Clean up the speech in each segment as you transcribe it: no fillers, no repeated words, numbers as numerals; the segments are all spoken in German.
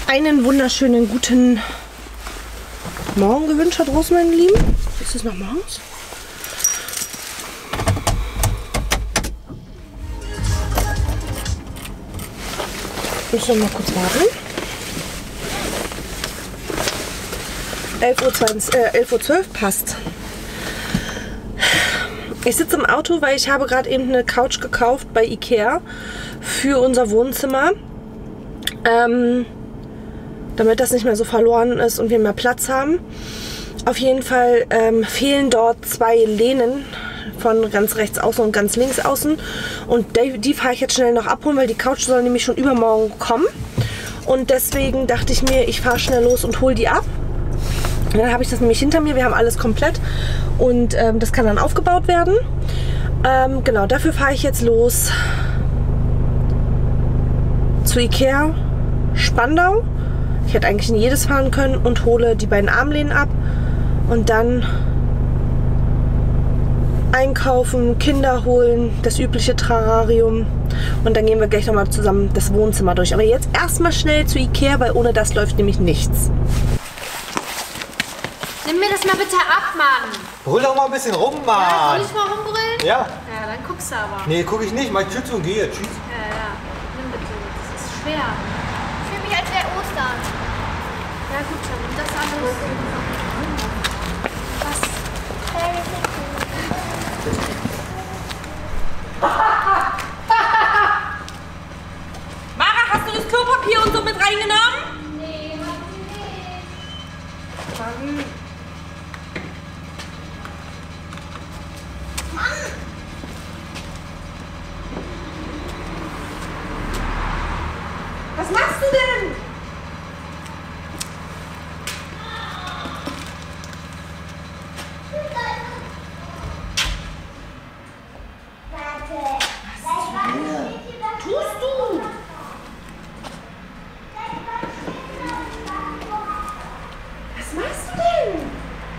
Einen wunderschönen guten Morgen gewünscht da draußen, meine Lieben. Ist es noch morgens? Müssen wir mal kurz warten. 11:12 Uhr passt. Ich sitze im Auto, weil ich habe gerade eben eine Couch gekauft bei Ikea für unser Wohnzimmer. Damit das nicht mehr so verloren ist und wir mehr Platz haben. Auf jeden Fall fehlen dort 2 Lehnen von ganz rechts außen und ganz links außen. Und die fahre ich jetzt schnell noch abholen, weil die Couch soll nämlich schon übermorgen kommen. Und deswegen dachte ich mir, ich fahre schnell los und hole die ab. Und dann habe ich das nämlich hinter mir. Wir haben alles komplett und das kann dann aufgebaut werden. Genau, dafür fahre ich jetzt los zu Ikea Spandau. Ich hätte eigentlich in jedes fahren können und hole die beiden Armlehnen ab und dann einkaufen, Kinder holen, das übliche Terrarium und dann gehen wir gleich nochmal zusammen das Wohnzimmer durch. Aber jetzt erstmal schnell zu Ikea, weil ohne das läuft nämlich nichts. Nimm mir das mal bitte ab, Mann. Brüll doch mal ein bisschen rum, Mann. Ja, soll ich mal rumbrüllen? Ja. Ja, dann guckst du aber. Nee, guck ich nicht. Mach Tschüss und gehe. Tschüss. Ja. Nimm bitte. Das ist schwer. Ich fühle mich als wäre Ostern. Ja gut, dann nimm das alles. Was? Mara, hast du das Klopapier und so mit reingenommen? Nee, mach ich nicht. Was machst du denn? Tust du? Was machst du denn?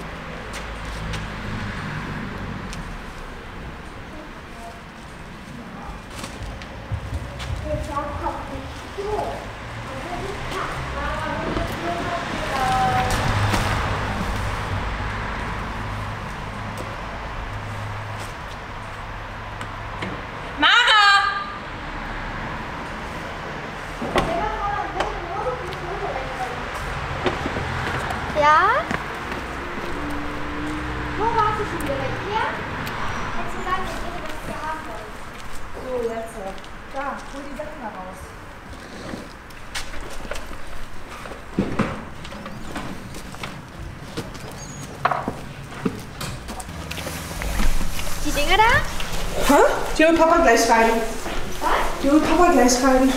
Ja? Wo warst du schon wieder? Bei dir? Hättest du gesagt, ich hätte was hier haben wollen. So, jetzt. Da, hol die Sachen da raus. Die Dinger da? Hä? Die holt Papa gleich rein. Was? Die holt Papa gleich rein.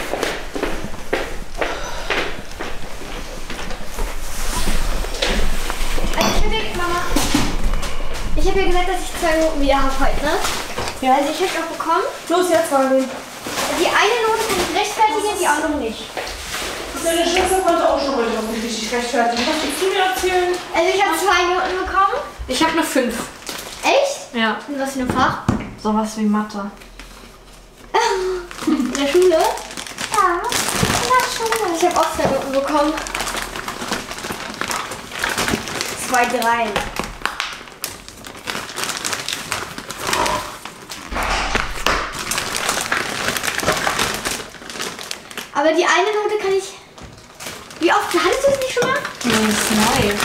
Ich habe ja gesagt, dass ich 2 Noten wieder habe heute, ne? Ja. Also ich habe noch bekommen. Los, jetzt Marvin. Die eine Note kann ich rechtfertigen, die andere nicht. Deine Schwester konnte auch schon heute noch nicht richtig rechtfertigen. Was willst du mir erzählen? Also ich habe 2 Noten bekommen. Ich habe eine 5. Echt? Ja. In was für einem Fach? Sowas wie Mathe. In der Schule? Ja, in der Schule. Ich habe auch 2 Noten bekommen. 2 3. Aber die eine Note kann ich... Wie oft? Hattest du es nicht schon mal? Nee, das ist neu.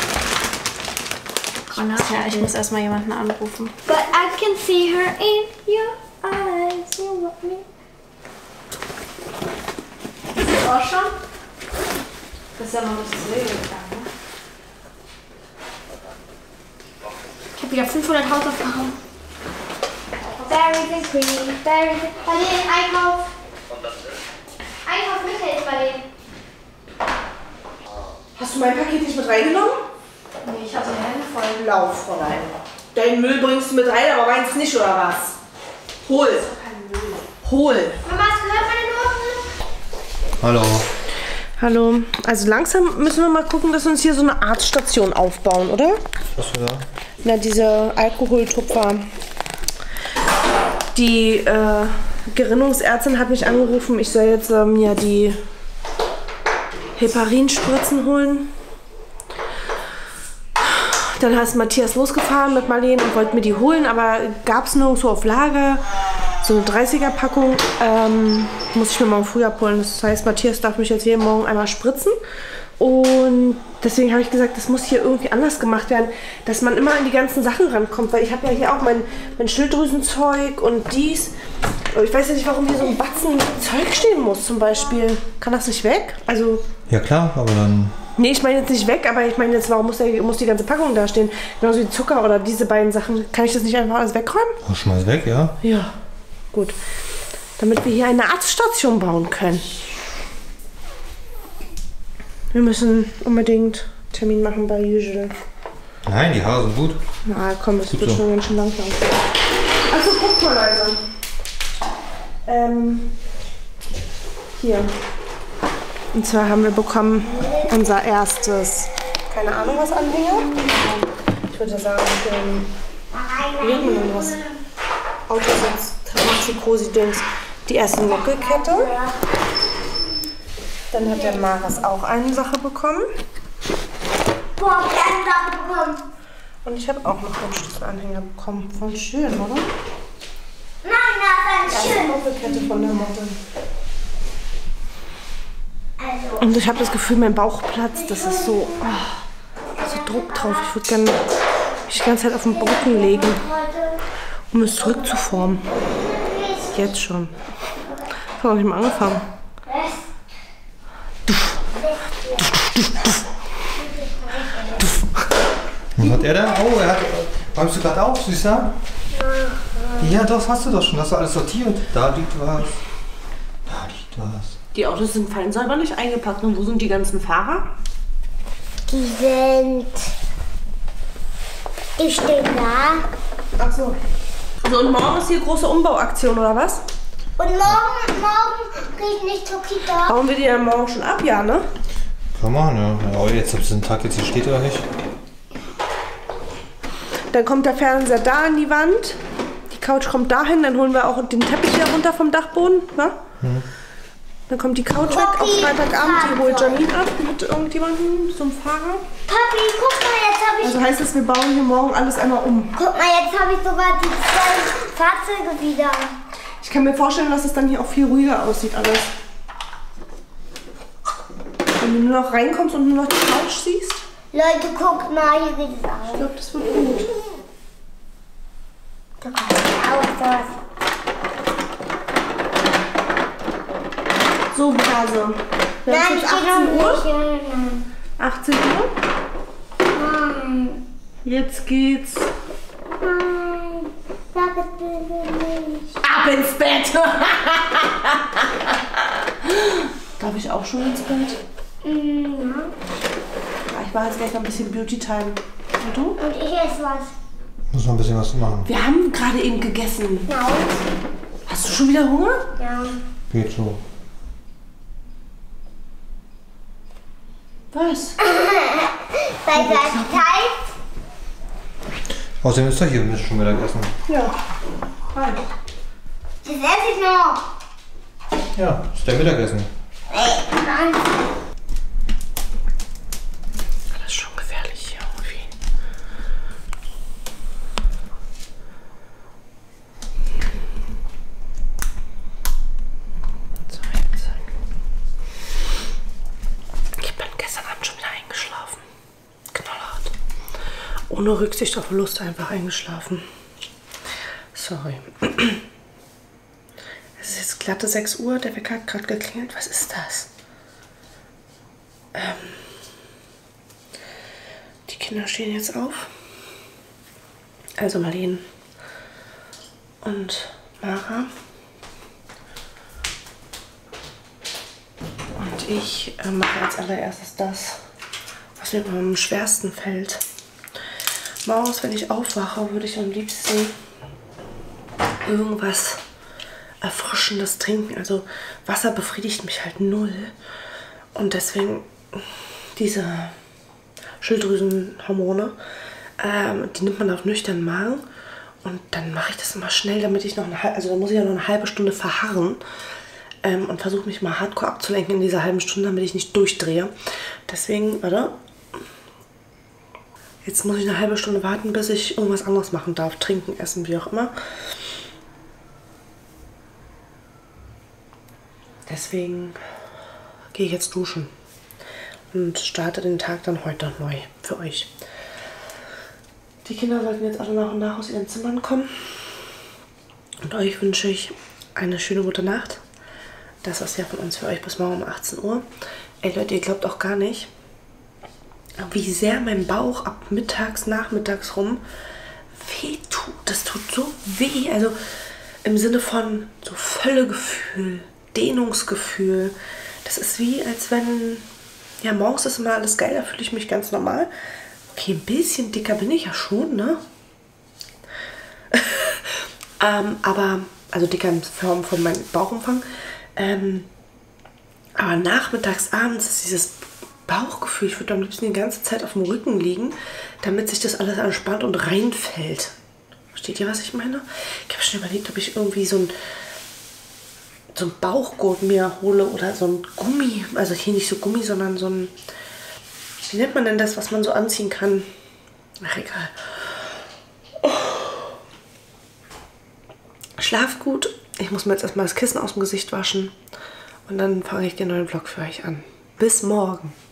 Ja, ich muss erstmal jemanden anrufen. But I can see her in your eyes. You want me. Ist das auch schon? Das ist ja noch nicht so gegangen, ne? Ich habe wieder 500 Hausaufgaben. Berries and cream, Berries and... Bei denen Einkauf. Einkauf mithelfen bei denen. Hast du mein Paket nicht mit reingenommen? Nee, ich hatte die Hände voll. Lauf, Fräulein. Deinen Müll bringst du mit rein, aber meins nicht, oder was? Hol. Hol. Mama, hast du gehört meine Noten? Hallo. Hallo. Also langsam müssen wir mal gucken, dass wir uns hier so eine Arztstation aufbauen, oder? Was für da? Na, diese Alkoholtupfer. Die Gerinnungsärztin hat mich angerufen, ich soll jetzt mir die Heparinspritzen holen. Dann ist Matthias losgefahren mit Marlene und wollte mir die holen, aber gab es nirgendwo auf Lager. So eine 30er-Packung muss ich mir morgen früh abholen. Das heißt, Matthias darf mich jetzt jeden Morgen einmal spritzen. Und deswegen habe ich gesagt, das muss hier irgendwie anders gemacht werden, dass man immer an die ganzen Sachen rankommt. Weil ich habe ja hier auch mein Schilddrüsenzeug und dies. Ich weiß ja nicht, warum hier so ein Batzen Zeug stehen muss zum Beispiel. Kann das nicht weg? Also Ja klar, aber dann... nee, ich meine jetzt nicht weg, aber ich meine jetzt, warum muss die ganze Packung da stehen? Genauso wie Zucker oder diese beiden Sachen. Kann ich das nicht einfach alles wegräumen? Oh, schmeiß weg, ja? Ja, gut. Damit wir hier eine Arztstation bauen können. Wir müssen unbedingt einen Termin machen bei Usual. Nein, die Haare sind gut. Na komm, es Gut wird so. schon ganz schön langsam. Achso, guck mal leise. Hier. Und zwar haben wir bekommen unser erstes, keine Ahnung was, Anhänger. Ich würde sagen, wie nennt man denn das? Autositz, Trafikosi-Dings. Die erste Nuckelkette. Dann hat der Maras auch eine Sache bekommen. Boah, ich habe eine Sache bekommen. Und ich habe auch noch einen Schlüsselanhänger bekommen. Voll schön, oder? Nein, das ist Die schön. Nuckelkette von der Motte. Also, Und ich habe das Gefühl, mein Bauch platzt. Das ist so, so Druck drauf. Ich würde gerne mich die ganze Zeit auf den Rücken legen, um es zurückzuformen. Jetzt schon. Ich habe noch nicht mal angefangen. Was hat er da? Oh, er hat... Räumst du gerade auf, Süßer? Ja, das hast du doch schon. Hast du alles sortiert. Da liegt was. Da liegt was. Die Autos sind fein sauber nicht eingepackt. Und wo sind die ganzen Fahrer? die stehen da. Ach so. So, und morgen ist hier große Umbauaktion, oder was? Und morgen kriege ich nicht Tokita. Bauen wir die dann morgen schon ab, ja, ne? Kann man, ja. Ja, aber jetzt, ob es einen Tag jetzt hier steht oder nicht. Dann kommt der Fernseher da an die Wand. Die Couch kommt dahin. Dann holen wir auch den Teppich hier runter vom Dachboden, ne? Dann kommt die Couch weg auf Freitagabend. Die holt Janine ab mit irgendjemandem, so einem Fahrer. Papi, guck mal, jetzt habe ich... Also heißt es, wir bauen hier morgen alles einmal um. Guck mal, jetzt habe ich sogar die zwei Fahrzeuge wieder. Ich kann mir vorstellen, dass es dann hier auch viel ruhiger aussieht alles. Wenn du nur noch reinkommst und nur noch die Couch siehst. Leute, guckt mal, hier sieht es Ich aus. glaube, das wird gut. Da kommt es aus, das. So, Hase. Wir haben Nein, jetzt ich 18 Uhr. Uhr. 18 Uhr. Nein. Jetzt geht's Nein. Sag es bitte nicht. ab ins Bett. Darf ich auch schon ins Bett? Ja. Ja, ich mache jetzt gleich noch ein bisschen Beauty Time. Und du? Und ich esse was. Muss noch ein bisschen was machen. Wir haben gerade eben gegessen. Na und? Hast du schon wieder Hunger? Ja. Geht so. Was? Bei gleich Zeit. Außerdem ist doch hier schon Mittagessen. Ja. Hi. Das esse ich noch. Ja, ist der Mittagessen. Nein. Das ist schon gefährlich hier irgendwie. So, jetzt. Ich bin gestern Abend schon wieder eingeschlafen. Knallhart. Ohne Rücksicht auf Lust einfach eingeschlafen. Sorry. Es ist jetzt glatte 6 Uhr. Der Wecker hat gerade geklingelt. Was ist das? Die Kinder stehen jetzt auf. Also Marlene und Mara. Und ich mache als allererstes das, was mir am schwersten fällt. Morgens, wenn ich aufwache, würde ich am liebsten irgendwas Erfrischendes trinken. Also Wasser befriedigt mich halt null. Und deswegen diese Schilddrüsenhormone, die nimmt man auf nüchternen Magen. Und dann mache ich das immer schnell, damit ich noch da muss ich ja noch eine halbe Stunde verharren. und versuche mich mal hardcore abzulenken in dieser halben Stunde, damit ich nicht durchdrehe. Deswegen, warte. Jetzt muss ich eine halbe Stunde warten, bis ich irgendwas anderes machen darf. Trinken, essen, wie auch immer. Deswegen gehe ich jetzt duschen und starte den Tag dann heute neu für euch. Die Kinder sollten jetzt alle nach und nach aus ihren Zimmern kommen. Und euch wünsche ich eine schöne gute Nacht. Das ist ja von uns für euch bis morgen um 18 Uhr. Ey Leute, ihr glaubt auch gar nicht, wie sehr mein Bauch ab nachmittags rum weh tut. Das tut so weh. Also im Sinne von so Völlegefühl, Dehnungsgefühl. Das ist wie, als wenn, ja, morgens ist immer alles geil, da fühle ich mich ganz normal. Okay, ein bisschen dicker bin ich ja schon, ne? Aber, also dicker in Form von meinem Bauchumfang. Aber nachmittags, abends ist dieses Bauchgefühl, ich würde am liebsten die ganze Zeit auf dem Rücken liegen, damit sich das alles entspannt und reinfällt. Versteht ihr, was ich meine? Ich habe schon überlegt, ob ich irgendwie so ein Bauchgurt mir hole oder so ein Gummi. Also hier nicht so Gummi, sondern so ein, wie nennt man denn das, was man so anziehen kann? Ach, egal. Oh. Schlaf gut. Ich muss mir jetzt erstmal das Kissen aus dem Gesicht waschen. Und dann fange ich den neuen Vlog für euch an. Bis morgen.